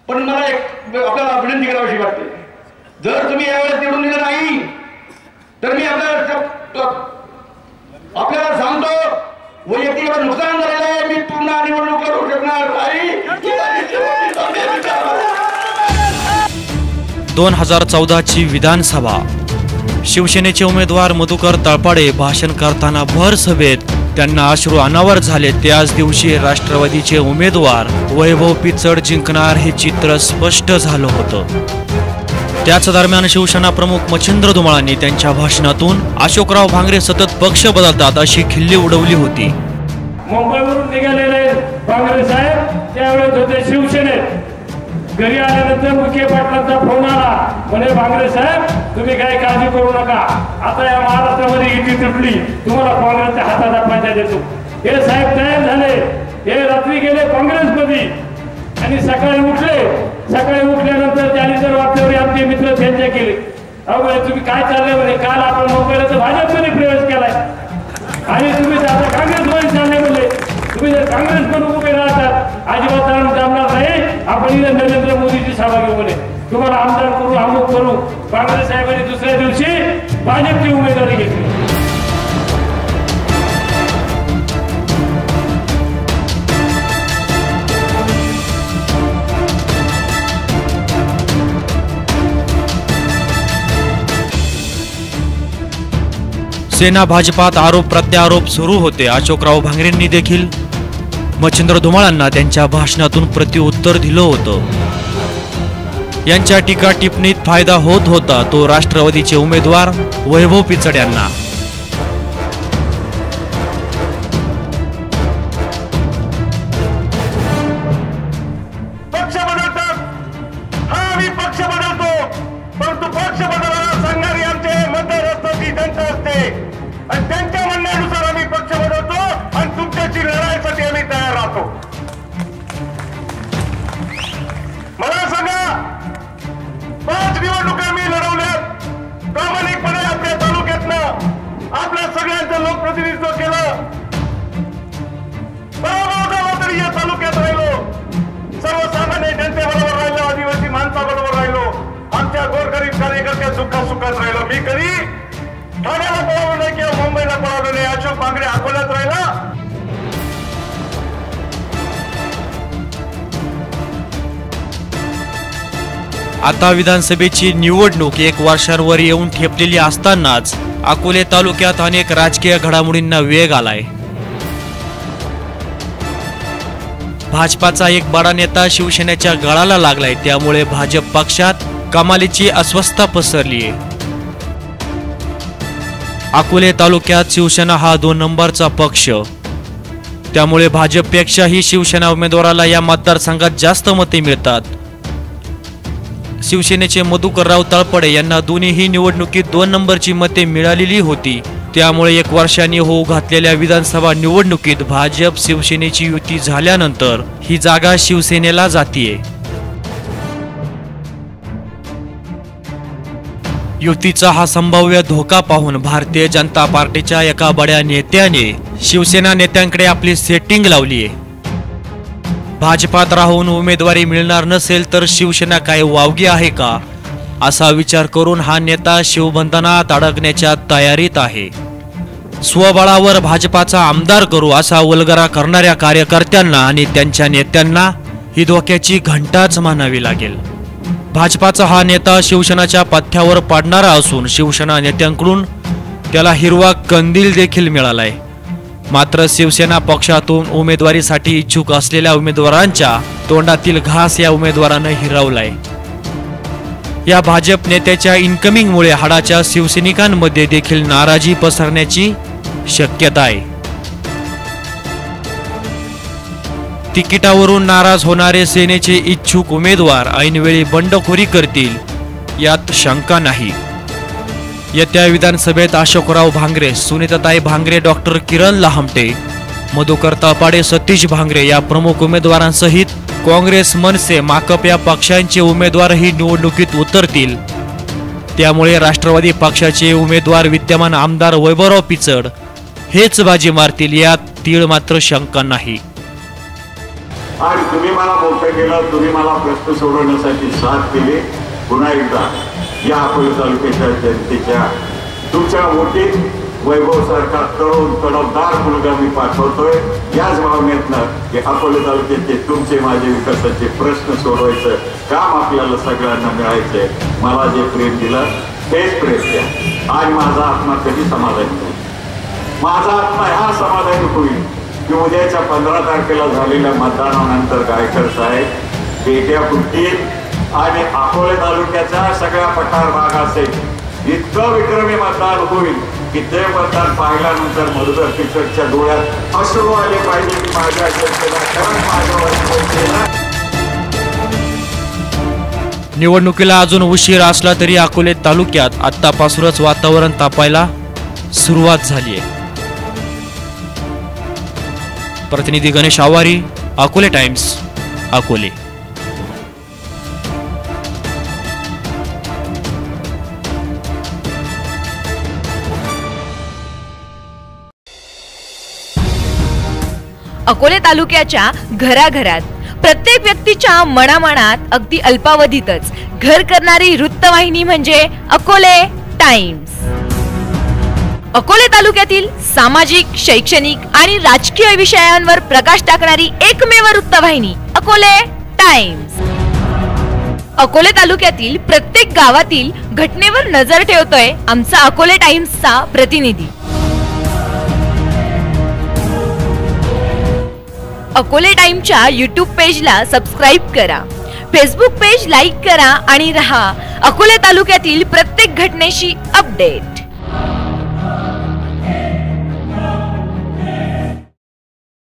पण मला एक आपल्याला विनंती करावीशी वाटते, जर तुम्ही यावेळेस निवडून दिलं नाही तर मी आपल्याला सांगतो वैयक्तिक नुकसान झालेलं आहे, मी पुन्हा निवडणूक लढवू शकणार नाही. 2014ची विधानसभा, शिवसेनेचे उमेदवार मधुकर तळपाडे भाषण करताना भर सभेत त्यांना अश्रू अनावर झाले. त्याच दिवशी राष्ट्रवादीचे उमेदवार वैभव पिचड जिंकणार हे चित्र स्पष्ट झालं होतं. त्याच दरम्यान शिवसेना प्रमुख मच्छिंद्र धुमाळांनी त्यांच्या भाषणातून अशोकराव भांगरे सतत पक्ष बदलतात अशी खिल्ली उडवली होती. मुंबईवरून निघालेले भांगरे साहेब त्यावेळेस होते शिवसेनेत. घरी आल्यानंतर मुख्य पाटलांचा फोन आला, म्हणे भांगरे साहेब तुम्ही काही काळजी करू नका, आता या महाराष्ट्रामध्ये युती तुटली, तुम्हाला काँग्रेसच्या हाताचा पंजा देतो. हे साहेब तयार झाले, हे रात्री गेले काँग्रेसमध्ये आणि सकाळी उठल्यानंतर त्यांनी जर वाटल्यावर आमचे मित्र त्यांच्या केले. अहो म्हणे तुम्ही काय चाललंय, म्हणे काल आपण मुंबईला तर भाजपमध्ये प्रवेश केलाय आणि तुम्ही आता काँग्रेसमध्ये चालले, म्हणले तुम्ही जर काँग्रेस पण उभे राहतात अजिबात जमणार नाही, आपण इथे नरेंद्र मोदीची सभा घेऊ, म्हणे तुम्हाला आमदार करू, अमुक करू. भांगरे साहेबांनी दुसऱ्या दिवशी भाजपची उमेदवारी घेतली. सेना भाजपात आरोप प्रत्यारोप सुरू होते. अशोकराव भांगरेंनी देखील मच्छिंद्र धुमाळांना त्यांच्या भाषणातून प्रत्युत्तर दिलं होतं. यांच्या टीका टिप्पणीत फायदा होत होता तो राष्ट्रवादीचे उमेदवार वैभव पिचड यांना. पक्ष बदलतात, हा आम्ही पक्ष बदलतो, परंतु पक्ष बदलायला सांगणारी आमचे मतदार असतात, ती जनता असते आणि त्यांच्या म्हणण्यानुसार आम्ही पक्ष बदलतो आणि तुमच्याशी लढाईसाठी आम्ही तयार राहतो. मला सांगा, 5 निवडणुका मी लढवल्यात, प्रामाणिकपणे आपल्या तालुक्यातनं आपल्या सगळ्यांचं लोकप्रतिनिधित्व केलं, पराभव झाला तरी या तालुक्यात राहिलो, सर्वसामान्य जनतेबरोबर राहिलो, आदिवासी माणसाबरोबर राहिलो, आमच्या गोरगरीब कार्यकर्त्या दुःखात सुखात राहिलो. मी कधी ठाण्याला पळालो नाही किंवा मुंबईला पळालो नाही. अशोक भांगरे अकोल्यात राहिला. आता विधानसभेची निवडणूक 1 वर्षांवर येऊन ठेपलेली असतानाच अकोले तालुक्यात अनेक राजकीय घडामोडींना वेग आलाय. भाजपाचा एक बडा नेता शिवसेनेच्या गळाला लागलाय, त्यामुळे भाजप पक्षात कमालीची अस्वस्थता पसरलीय. अकोले तालुक्यात शिवसेना हा 2 नंबरचा पक्ष, त्यामुळे भाजपपेक्षाही शिवसेना उमेदवाराला या मतदारसंघात जास्त मते मिळतात. शिवसेनेचे मधुकरराव तळपाडे यांना दोन्हीही निवडणुकीत 2 नंबरची मते मिळालेली होती, त्यामुळे 1 वर्षांनी होऊ घातलेल्या विधानसभा निवडणुकीत भाजप शिवसेनेची युती झाल्यानंतर ही जागा शिवसेनेला जातीये. युतीचा हा संभाव्य धोका पाहून भारतीय जनता पार्टीच्या एका बड्या नेत्याने शिवसेना नेत्यांकडे आपली सेटिंग लावली आहे. भाजपात राहून उमेदवारी मिळणार नसेल तर शिवसेना काय वावगी आहे का, असा विचार करून हा नेता शिवबंधनात अडकण्याच्या तयारीत आहे. स्वबळावर भाजपाचा आमदार करू असा वल्गरा करणाऱ्या कार्यकर्त्यांना आणि त्यांच्या नेत्यांना ही धोक्याची घंटाच मानावी लागेल. भाजपाचा हा नेता शिवसेनाच्या पथ्यावर पाडणारा असून शिवसेना नेत्यांकडून त्याला हिरवा कंदील देखील मिळालाय. मात्र शिवसेना पक्षातून उमेदवारीसाठी इच्छुक असलेल्या उमेदवारांच्या तोंडातील घास या उमेदवारानं हिरावलाय. या भाजप नेत्याच्या इन्कमिंगमुळे हाडाच्या शिवसैनिकांमध्ये देखील नाराजी पसरण्याची शक्यता आहे. तिकिटावरून नाराज होणारे सेनेचे इच्छुक उमेदवार ऐनवेळी बंडखोरी करतील यात शंका नाही. येत्या विधानसभेत अशोकराव भांगरे, सुनीताताई भांगरे, डॉक्टर किरण लहामटे, मधुकर तळपाडे, सतीश भांगरे या प्रमुख उमेदवारांसहित काँग्रेस, मनसे, माकप या पक्षांचे उमेदवारही निवडणुकीत उतरतील. त्यामुळे राष्ट्रवादी पक्षाचे उमेदवार विद्यमान आमदार वैभवराव पिचड हेच बाजी मारतील यात तीळ मात्र शंका नाही. आणि तुम्ही मला बोलताय गेलं, तुम्ही मला प्रश्न सोडवण्यासाठी साथ दिली. पुन्हा एकदा या अकोले तालुक्याच्या जनतेच्या तुमच्या वोटीत वैभव सारखा तरुण तडफदार मुलगा मी पाठवतोय याच भावनेतनं की अकोले तालुक्याचे तुमचे माझे विकासाचे प्रश्न सोडवायचं काम आपल्याला सगळ्यांना मिळायचंय. मला जे प्रेम दिलं तेच प्रेम द्या. आज माझा आत्मा कधी समाधानी होईल? माझा आत्मा ह्या समाधानी होईल की उद्याच्या 15 तारखेला झालेल्या मतदानानंतर गायकर साहेब पेट्या फुटतील आणि अकोले तालुक्याच्या सगळ्या पठार भागाचे इतकं विक्रमी मतदान होईल की ते मतदान पाहिल्यानंतर मधुकर पिचडच्या डोळ्यात अश्रू आले पाहिजे की माझ्या जनतेला खरंच माझ्यावर. निवडणुकीला अजून उशीर असला तरी अकोले तालुक्यात आतापासूनच वातावरण तापायला सुरुवात झाली आहे. प्रतिनिधी गणेश आवारी, अकोले टाइम्स, अकोले. अकोले तालुक्याच्या घराघरात प्रत्येक व्यक्तीच्या मनामनात अगदी अल्पावधीतच घर करणारी वृत्तवाहिनी म्हणजे अकोले टाइम्स. अकोले तालुक्यातील सामाजिक, शैक्षणिक आणि राजकीय विषयांवर प्रकाश टाकणारी एकमेव वृत्तवाहिनी अकोले टाइम्स. अकोले तालुक्यातील प्रत्येक गावातील घटनेवर नजर ठेवतोय आमचा अकोले टाइम्सचा प्रतिनिधी. अकोले टाइम्सच्या YouTube पेजला सबस्क्राइब करा, फेसबुक पेज लाईक करा आणि रहा अकोले तालुक्यातील प्रत्येक घटनेशी अपडेट.